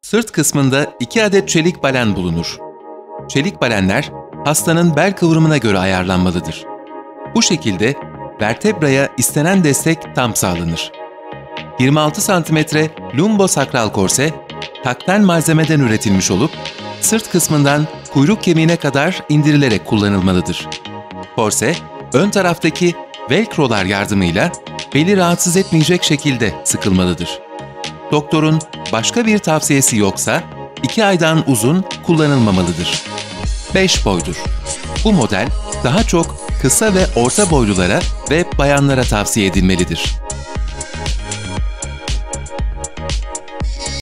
Sırt kısmında 2 adet çelik balen bulunur. Çelik balenler hastanın bel kıvrımına göre ayarlanmalıdır. Bu şekilde vertebraya istenen destek tam sağlanır. 26 cm lumbosakral korse, takten malzemeden üretilmiş olup, sırt kısmından kuyruk kemiğine kadar indirilerek kullanılmalıdır. Korse, ön taraftaki velcrolar yardımıyla beli rahatsız etmeyecek şekilde sıkılmalıdır. Doktorun başka bir tavsiyesi yoksa 2 aydan uzun kullanılmamalıdır. 5 boydur. Bu model daha çok kısa ve orta boylulara ve bayanlara tavsiye edilmelidir.